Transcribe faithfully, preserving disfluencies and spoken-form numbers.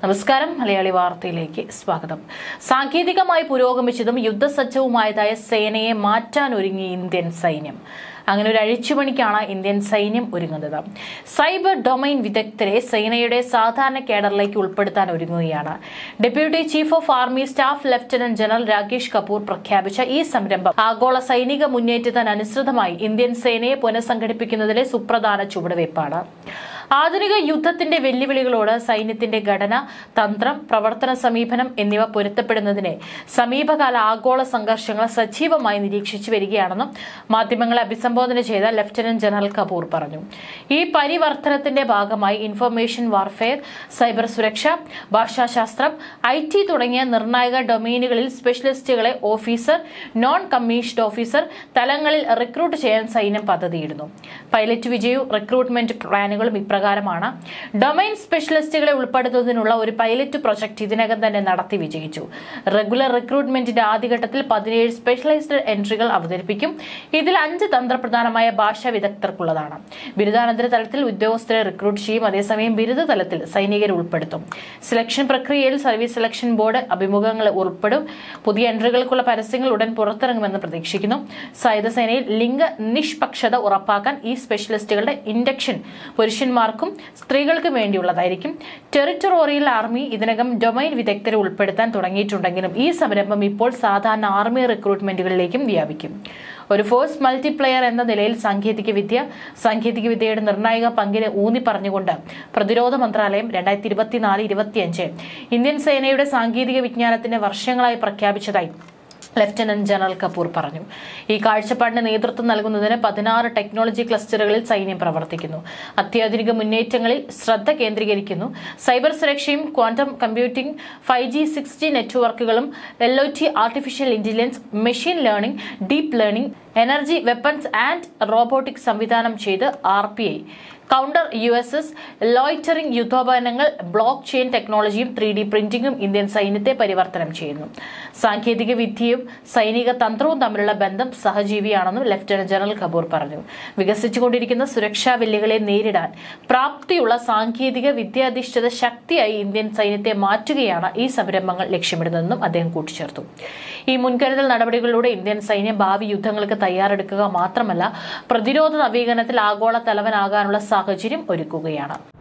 നമസ്കാരം മലയാളി വാർത്തയിലേക്ക് സ്വാഗതം. സാങ്കേതികമായി പുരോഗമിച്ചതും യുദ്ധസജ്ജവുമായതായ സേനയെ മാറ്റാനൊരുങ്ങി ഇന്ത്യൻ സൈന്യം. അങ്ങനെ ഒരു അഴിച്ചുപണിക്കാണ് ഇന്ത്യൻ സൈന്യം ഒരുങ്ങുന്നത്. സൈബർ ഡൊമൈൻ വിദഗ്ധരെ സേനയുടെ സാധാരണ കേഡറിലേക്ക് ഉൾപ്പെടുത്താൻ ഒരുങ്ങുകയാണ്. Deputy chief of army staff lieutenant general Rakesh Kapoor പ്രഖ്യാപിച്ച ഈ സംരംഭം ആഗോള സൈനിക മുന്നേറ്റത്തിനനുസൃതമായി ഇന്ത്യൻ സേനയെ പുനഃസംഘടിപ്പിക്കുന്നതിലെ സുപ്രധാന ചുവടുവയ്പ്പാണ്. ആധുനിക യുദ്ധത്തിന്റെ വെല്ലുവിളികളോട് സൈന്യത്തിന്റെ ഘടന, തന്ത്രം, പ്രവർത്തന സമീപനം എന്നിവ പൊരുത്തപ്പെടുന്നതിനെ സമീപകാല ആഗോള സംഘർഷങ്ങൾ സജീവമായി നിരീക്ഷിച്ചു വരികയാണെന്നും മാധ്യമങ്ങളെ അഭിസംബോധന ചെയ്ത ലഫ്റ്റനന്റ് ജനറൽ കപൂർ പറഞ്ഞു. ഈ പരിവർത്തനത്തിന്റെ ഭാഗമായി ഇൻഫർമേഷൻ വാർഫെയർ, സൈബർ സുരക്ഷ, ഭാഷാശാസ്ത്രം, ഐ ടി തുടങ്ങിയ നിർണായക ഡൊമൈനുകളിൽ സ്പെഷ്യലിസ്റ്റുകളെ ഓഫീസർ, നോൺ കമ്മീഷൻഡ് ഓഫീസർ തലങ്ങളിൽ റിക്രൂട്ട് ചെയ്യാൻ സൈന്യം പദ്ധതിയിടുന്നു. പൈലറ്റ് വിജയവും റിക്രൂട്ട്മെന്റ് പ്ലാനുകളും ഇപ്രകാരമാണ്. ഡൊമൈൻ സ്പെഷ്യലിസ്റ്റുകളെ ഉൾപ്പെടുത്തുന്നതിനുള്ള ഒരു പൈലറ്റ് പ്രൊജക്ട് ഇതിനകം തന്നെ നടത്തി വിജയിച്ചു. റെഗുലർ റിക്രൂട്ട്മെന്റിന്റെ ആദ്യഘട്ടത്തിൽ പതിനേഴ് സ്പെഷ്യലൈസ്ഡ് എൻട്രികൾ അവതരിപ്പിക്കും. ഇതിൽ അഞ്ച് തന്ത്രപ്രധാനമായ ഭാഷാ വിദഗ്ധർക്കുള്ളതാണ്. ബിരുദാനന്തര തലത്തിൽ ഉദ്യോഗസ്ഥരെ റിക്രൂട്ട് ചെയ്യും. അതേസമയം ബിരുദ തലത്തിൽ സൈനികരെ ഉൾപ്പെടുത്തും. സെലക്ഷൻ പ്രക്രിയയിൽ സർവീസ് സെലക്ഷൻ ബോർഡ് അഭിമുഖങ്ങൾ ഉൾപ്പെടും. പുതിയ എൻട്രികൾക്കുള്ള പരസ്യങ്ങൾ ഉടൻ പുറത്തിറങ്ങുമെന്ന് പ്രതീക്ഷിക്കുന്നു. സായുധ സേനയിൽ ലിംഗ നിഷ്പക്ഷത ഉറപ്പാക്കാൻ ഈ സ്പെഷ്യലിസ്റ്റുകളുടെ ഇൻഡക്ഷൻ പുരുഷന്മാർക്കും സ്ത്രീകൾക്കും വേണ്ടിയുള്ളതായിരിക്കും. ടെറിട്ടോറിയൽ ആർമി ഇതിനകം ഡൊമൈൻ വിദഗ്ധരെ ഉൾപ്പെടുത്താൻ തുടങ്ങിയിട്ടുണ്ടെങ്കിലും ഈ സംരംഭം ഇപ്പോൾ സാധാരണ ആർമി റിക്രൂട്ട്മെന്റുകളിലേക്കും വ്യാപിക്കും. ഒരു ഫോഴ്സ് മൾട്ടിപ്ലയർ എന്ന നിലയിൽ സാങ്കേതികവിദ്യ സാങ്കേതികവിദ്യയുടെ നിർണായക പങ്കിന് ഊന്നി പറഞ്ഞുകൊണ്ട് പ്രതിരോധ മന്ത്രാലയം രണ്ടായിരത്തി ഇരുപത്തിനാല് ഇരുപത്തിയഞ്ച് ഇന്ത്യൻ സേനയുടെ സാങ്കേതിക വിജ്ഞാനത്തിന് വർഷങ്ങളായി പ്രഖ്യാപിച്ചതായി ലഫ്റ്റനന്റ് ജനറൽ കപൂർ പറഞ്ഞു. ഈ കാഴ്ചപ്പാടിന് നേതൃത്വം നൽകുന്നതിന് പതിനാറ് ടെക്നോളജി ക്ലസ്റ്ററുകളിൽ സൈന്യം പ്രവർത്തിക്കുന്നു. അത്യാധുനിക മുന്നേറ്റങ്ങളിൽ ശ്രദ്ധ കേന്ദ്രീകരിക്കുന്നു. സൈബർ സുരക്ഷയും quantum computing, five G six G നെറ്റ്വർക്കുകളും, L O T artificial intelligence, machine learning, deep learning, energy, weapons and robotics സംവിധാനം ചെയ്ത് R P I, counter U S S, loitering യുദ്ധോപകരണങ്ങൾ, ബ്ലോക്ക് ചെയിൻ ടെക്നോളജിയും ത്രീ ഡി പ്രിന്റിംഗും Indian സൈന്യത്തെ പരിവർത്തനം ചെയ്യുന്നു. സാങ്കേതിക വിദ്യയും സൈനിക തന്ത്രവും തമ്മിലുള്ള ബന്ധം സഹജീവിയാണെന്നും ലഫ്റ്റനന്റ് ജനറൽ കപൂർ പറഞ്ഞു. വികസിച്ചുകൊണ്ടിരിക്കുന്ന സുരക്ഷാ വെല്ലുവിളികളെ നേരിടാൻ പ്രാപ്തിയുള്ള സാങ്കേതിക വിദ്യാധിഷ്ഠിത ശക്തിയായി ഇന്ത്യൻ സൈന്യത്തെ മാറ്റുകയാണ് ഈ സംരംഭങ്ങൾ ലക്ഷ്യമിടുന്നതെന്നും അദ്ദേഹം കൂട്ടിച്ചേർത്തു. ഈ മുൻകരുതൽ നടപടികളിലൂടെ ഇന്ത്യൻ സൈന്യം ഭാവി യുദ്ധങ്ങൾക്ക് തയ്യാറെടുക്കുക മാത്രമല്ല പ്രതിരോധ നവീകരണത്തിൽ ആഗോള തലവനാകാനുള്ള സാഹചര്യം ഒരുക്കുകയാണ്.